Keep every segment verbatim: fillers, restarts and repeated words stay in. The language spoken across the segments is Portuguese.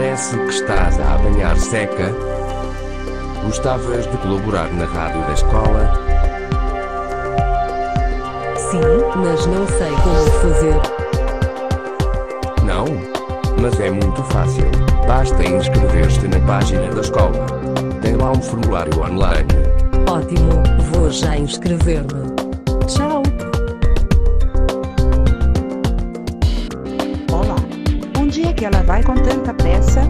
Parece que estás a apanhar seca. Gostavas de colaborar na rádio da escola? Sim, mas não sei como fazer. Não? Mas é muito fácil. Basta inscrever-te na página da escola. Tem lá um formulário online. Ótimo, vou já inscrever-me. Tchau. Olá. Onde é que ela vai com tanta pressa?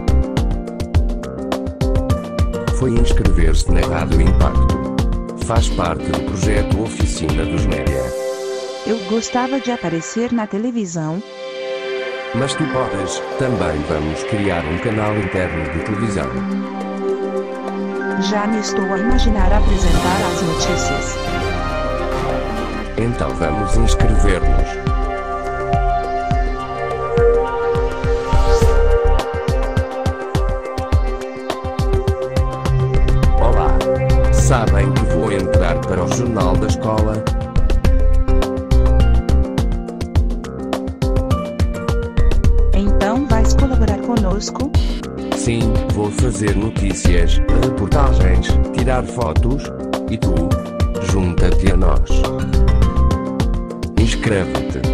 Foi inscrever-se na Rádio Impacto. Faz parte do projeto Oficina dos Média. Eu gostava de aparecer na televisão. Mas tu podes, também vamos criar um canal interno de televisão. Já me estou a imaginar apresentar as notícias. Então vamos inscrever-nos. Olá. Sabem que vou entrar para o jornal da escola? Então vais colaborar conosco? Sim, vou fazer notícias, reportagens, tirar fotos. E tu? Junta-te a nós. Inscreve-te.